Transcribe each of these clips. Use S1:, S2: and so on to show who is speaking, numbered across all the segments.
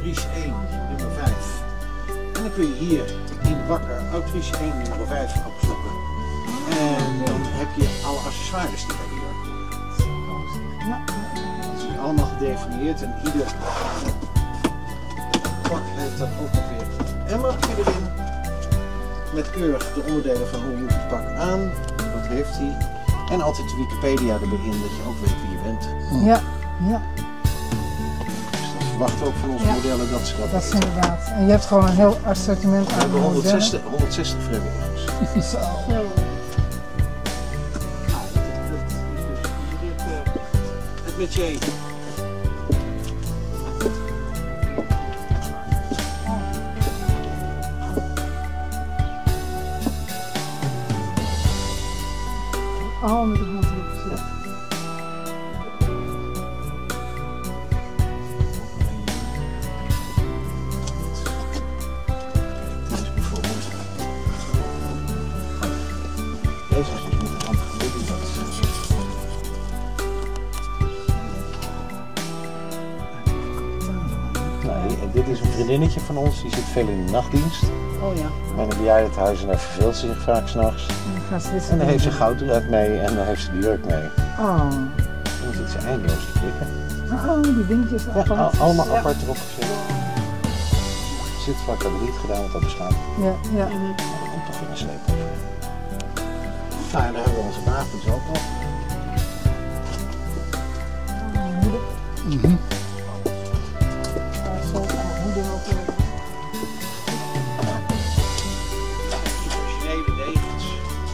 S1: Autriche 1, nummer 5. En dan kun je hier in de bakker Autriche 1, nummer 5 opzoeken. En dan heb je alle accessoires die bij de jurk horen.
S2: Ja.
S1: Dat is allemaal gedefinieerd en ieder pak heeft dan ook nog weer een emmertje erin. Met keurig de onderdelen van hoe moet het pak aan, wat heeft hij. En altijd de Wikipedia erbij in, dat je ook weet wie je bent.
S2: Ja, ja.
S1: Dus dat verwachten we ook van onze modellen dat ze dat
S2: Dat is
S1: weten.
S2: inderdaad. En je hebt gewoon een heel assortiment aan.
S1: We hebben 160 vrijwilligers.
S2: Zo.
S1: Het métier.
S2: Oh, met de hand erop gezet.
S1: Dit is bijvoorbeeld. Deze is dus met de hand gelukt. Nee, en dit is een vriendinnetje van ons, die zit veel in de nachtdienst.
S2: Oh ja.
S1: Met een bejaardentehuis en daar verveelt ze zich vaak s'nachts. En dan heeft ze gouddraad mee en dan heeft ze de jurk mee.
S2: Oh.
S1: En dan zit ze eindeloos te klikken.
S2: Oh, die dingetjes.
S1: Ja, allemaal apart erop gezet. Er zit vaak dat niet gedaan, want dat bestaat.
S2: Ja, ja.
S1: Dat komt toch in een sleep over. Nou, en dan hebben we onze wapens ook nog. Originele degens.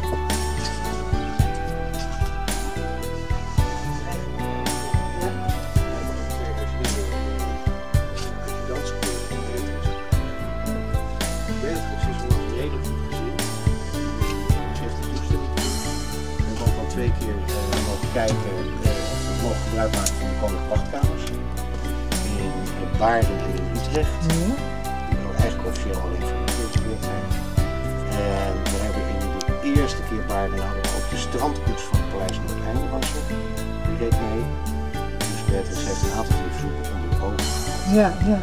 S1: Twee keer mogen kijken of we mogen gebruik maken van de koninklijke wachtkamers in Baarden en in Utrecht. Die eigenlijk officieel alleen voor de gebeurd zijn. En we hebben in de eerste keer Baarden hadden we ook de strandkoets van het Paleis Noordeinde was er. Die reed mee. Dus Beatrice heeft een aantal van die verzoeken onder de ogen.
S2: Ja, ja.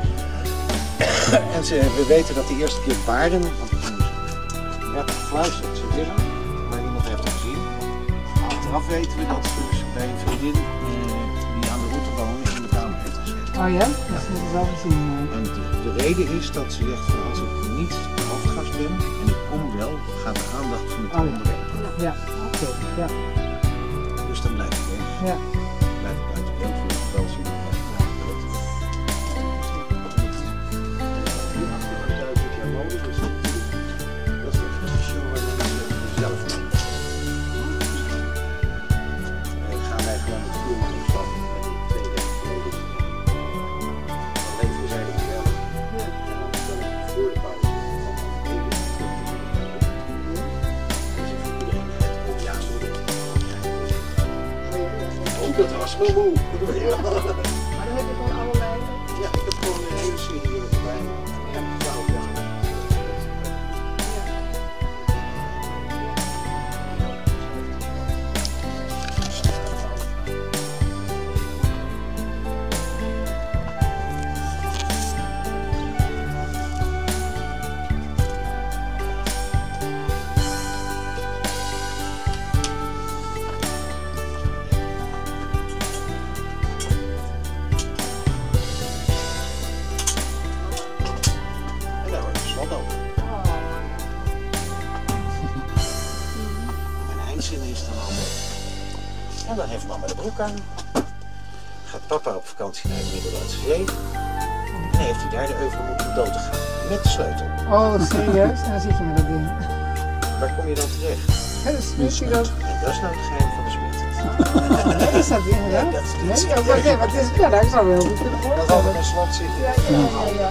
S1: En we weten dat de eerste keer Baarden, want er werd gefluisterd, ze willen, maar niemand heeft het gezien. Achteraf weten we dat ze dus bij een vriendin die aan de route woonde in de kamer heeft gezeten.
S2: Oh ja? Dat is het wel gezien.
S1: En de reden is dat ze zegt van als ik niet de hoofdgast ben en ik kom wel, gaat de aandacht van het onderwerp.
S2: Ja, oké. Ja.
S1: Dus dan blijf ik weg.
S2: Ja.
S1: Blijf ik uit de beeld voor het wel zien. Hier achter de 1000 jaar mode, dus dat is echt een show waar mensen zelf doen. Gaan wij gewoon met de vuurman op stap en die twee weken geleden. Alleen voor zijn het wel. En dan stel ik voor de pauze van één uur. Dus ik voor iedereen het ja zo doen. Oh, dat was wel moe.
S2: Maar dan heb je gewoon allerlei.
S1: Ja, ik heb gewoon een hele serie hier erbij. Ja, 12 jaar. En daar wordt de slot over. Mijn eindzin is dan al. En dan heeft mama de broek aan. Gaat papa op vakantie naar het Middellandse Zee. En heeft hij daar de euvel om dood te gaan. Met de sleutel.
S2: Oh, serieus? En dan zit je met dat ding.
S1: Waar kom je dan terecht?
S2: Ja, dat is ook.
S1: En dat is nou het geheim van de smid.
S2: Nee, is dat inderdaad?
S1: Ja, dat is
S2: Nee, ja, maar het is, ja, daar zou wel goed kunnen
S1: Dat had
S2: voorstellen.
S1: op een slot zitten.
S2: Ja, ja, ja, ja.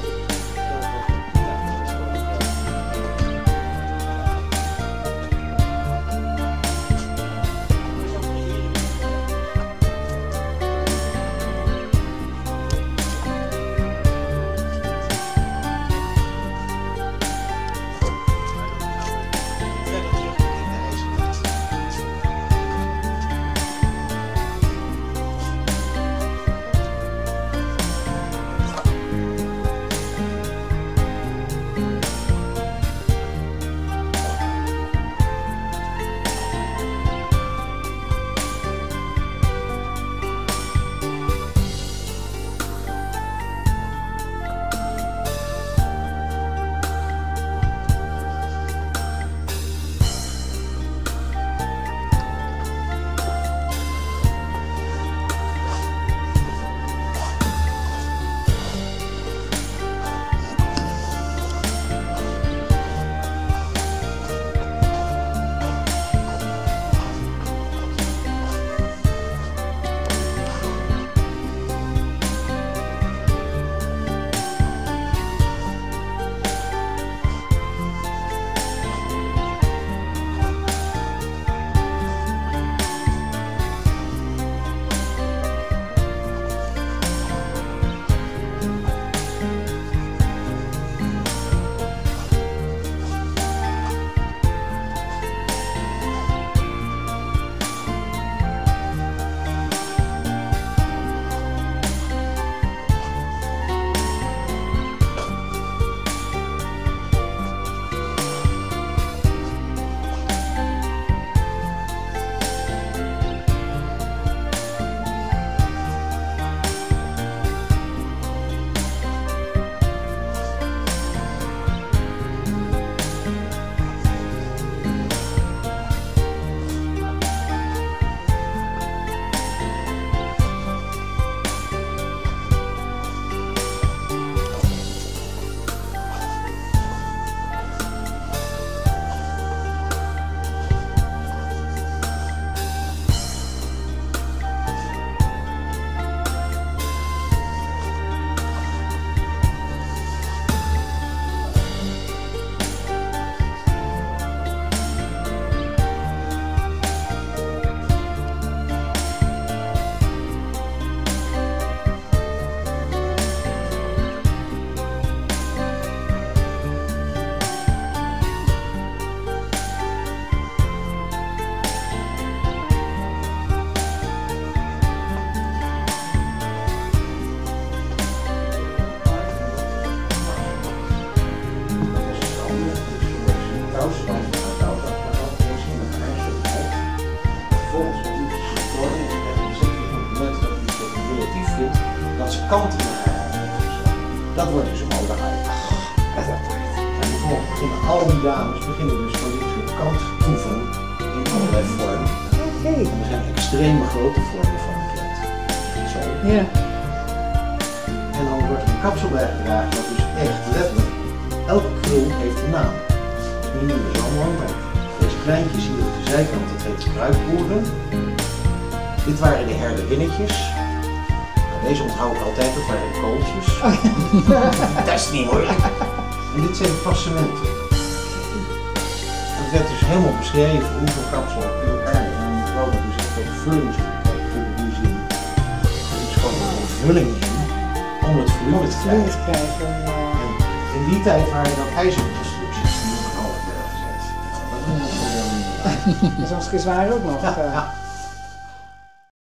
S1: vindt dat ze kanten in haar haar heeft. Dat wordt dus een modehuid. En vervolgens beginnen al die dames dus van dit soort kanttoeven in allerlei vormen. En er zijn extreme grote vormen van bekend. Zo.
S2: Ja.
S1: En dan wordt er een kapsel bij gedragen dat dus echt letterlijk elke krul heeft een naam. Nu noemen we zo mooi, maar deze kleintjes hier op de zijkant, dat heet kruidboeren. Dit waren de herderinnetjes. Deze onthoud ik altijd, dat waren de kooltjes. Dat is niet moeilijk. En dit zijn de passementen. Het werd dus helemaal beschreven hoeveel kapsel in elkaar is. En een vrouw dat dus echt ook vullings in die zin. Er is gewoon een vulling in om het volume te krijgen. En in die tijd waren dat ijzerconstructies die op een half werden gezet. Dat is nog wel
S2: Dat is hartstikke zwaar ook nog.
S1: ja.